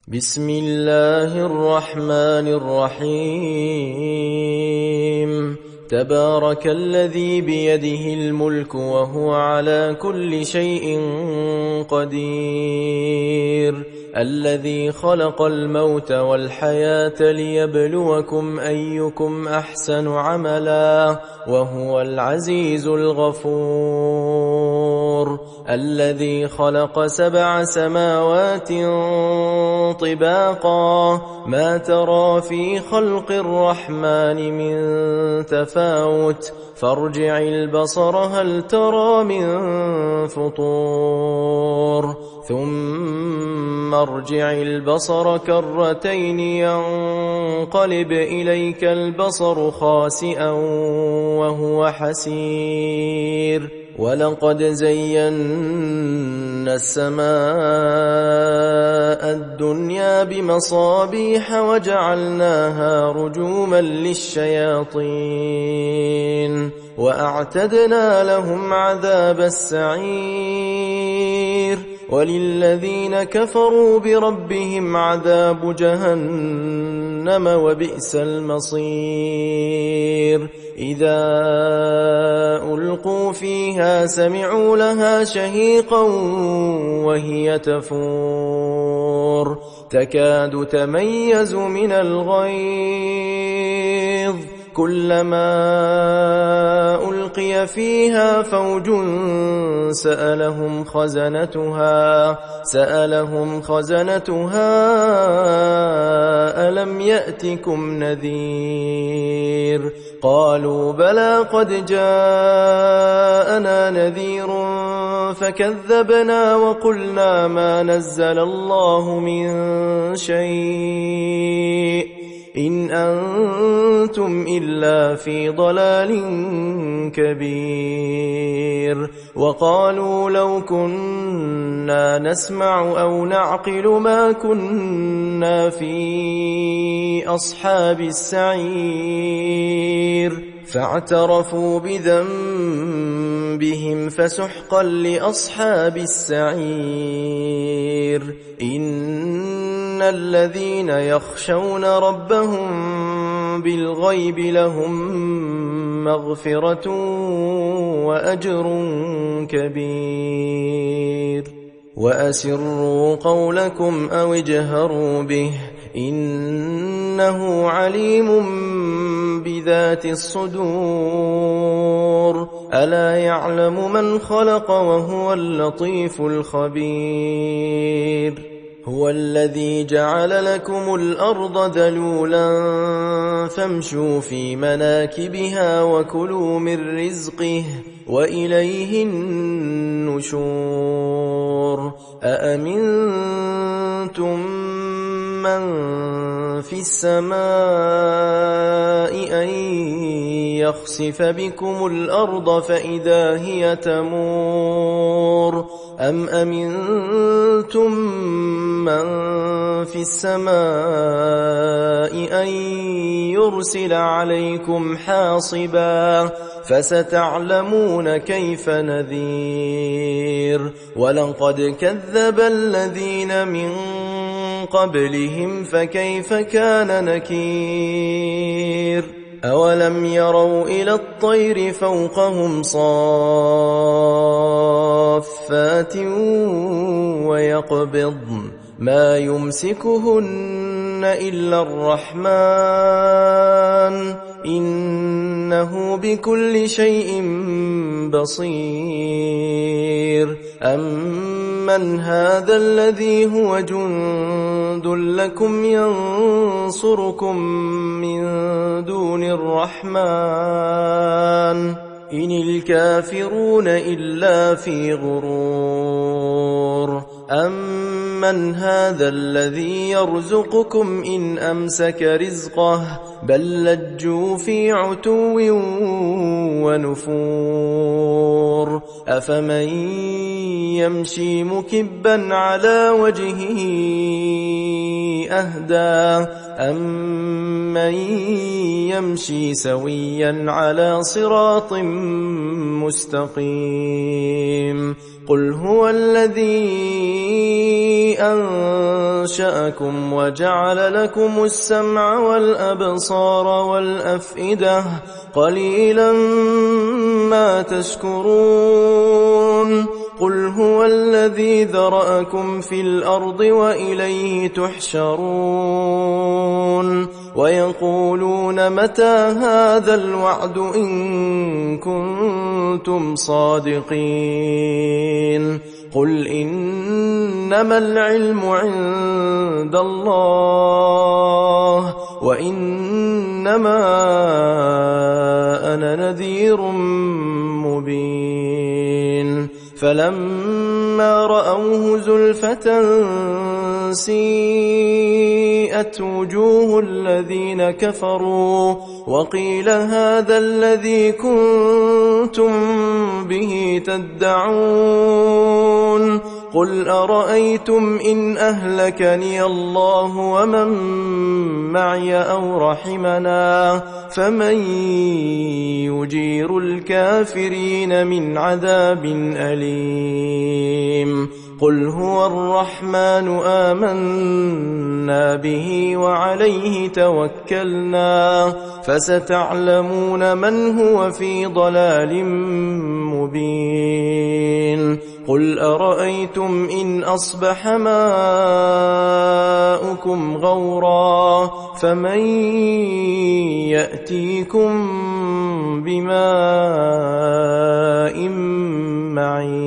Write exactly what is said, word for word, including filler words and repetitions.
بسم الله الرحمن الرحيم تبارك الذي بيده الملك وهو على كل شيء قدير الذي خلق الموت والحياة ليبلوكم أيكم أحسن عملا وهو العزيز الغفور الذي خلق سبع سماوات طباقا ما ترى في خلق الرحمن من تفاوت فارجع البصر هل ترى من فطور ثم ارجع البصر كرتين ينقلب إليك البصر خاسئا وهو حسير ولقد زينا السماء الدنيا بمصابيح وجعلناها رجوما للشياطين وأعتدنا لهم عذاب السعير وللذين كفروا بربهم عذاب جهنم وبئس المصير إذا ألقوا فيها سمعوا لها شهيقا وهي تفور تكاد تميز من الغيظ كلما ألقي فيها فوج سألهم خزنتها سألهم خزنتها ألم يأتكم نذير قالوا بلى قد جاءنا نذير فكذبنا وقلنا ما نزل الله من شيء إن أنتم إلا في ضلال كبير وقالوا لو كنا نسمع أو نعقل ما كنا في أصحاب السعير فاعترفوا بذنبهم فسحقا لأصحاب السعير إن الذين يخشون ربهم بالغيب لهم مغفرة وأجر كبير وأسروا قولكم أو اجهروا به إنه عليم بذات الصدور ألا يعلم من خلق وهو اللطيف الخبير هو الذي جعل لكم الأرض ذلولا فامشوا في مناكبها وكلوا من رزقه وإليه النشور أأمنتم من في السماء أن يخسف بكم الأرض فإذا هي تمور أم أمنتم من في السماء أن يرسل عليكم حاصبا فستعلمون كيف نذير ولقد كذب الذين من قبلهم فكيف كان نكير أولم يروا إلى الطير فوقهم صافات ويقبضن ما يمسكهن إلا الرحمن إنه بكل شيء بصير أمن هذا الذي هو جند لكم ينصركم من دون الرحمن إن الكافرون إلا في غرور أمن هذا الذي يرزقكم إن أمسك رزقه بل لجوا في عتو ونفور أفمن يمشي مكبا على وجهه أهدى أمن يمشي سويا على صراط مستقيم قل هو الذي أنزل أنشأكم وجعل لكم السمع والأبصار والأفئدة قليلا ما تشكرون قل هو الذي ذرأكم في الأرض وإليه تحشرون ويقولون متى هذا الوعد إن كنتم صادقين قل إنما العلم عند الله وإنما أنا نذير مبين فلما رأوه زلفة سيئت وجوه الذين كفروا وقيل هذا الذي كنتم به تدعون قل أرأيتم إن أهلكني الله ومن معي أو رحمنا فمن يجير الكافرين من عذاب أليم قل هو الرحمن آمنا به وعليه توكلنا فستعلمون من هو في ضلال مبين قل أرأيتم إن أصبح ماؤكم غورا فمن يأتيكم بماء معين